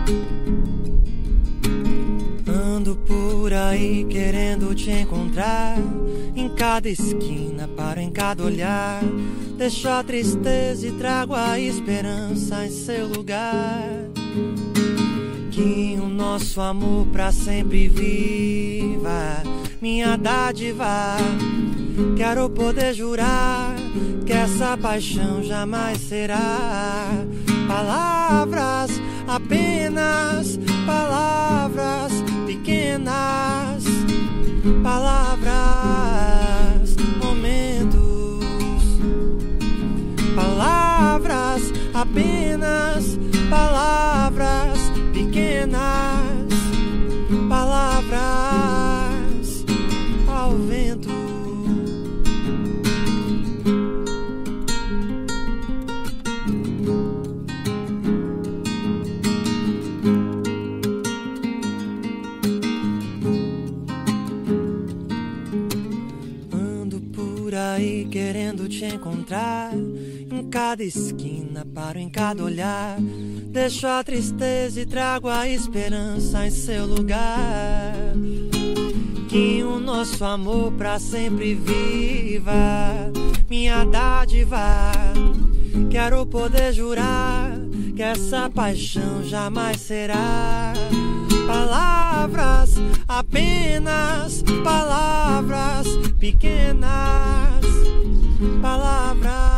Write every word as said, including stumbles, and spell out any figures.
Ando por aí querendo te encontrar, em cada esquina paro em cada olhar. Deixo a tristeza e trago a esperança em seu lugar. Que o nosso amor pra sempre viva, minha dádiva. Quero poder jurar que essa paixão jamais será palavras, apenas palavras pequenas, palavras, momentos, palavras, apenas palavras pequenas, palavras ao vento. Aí querendo te encontrar, em cada esquina paro em cada olhar. Deixo a tristeza e trago a esperança em seu lugar. Que o nosso amor pra sempre viva, minha dádiva. Quero poder jurar que essa paixão jamais será palavras, apenas palavras pequenas, palavras.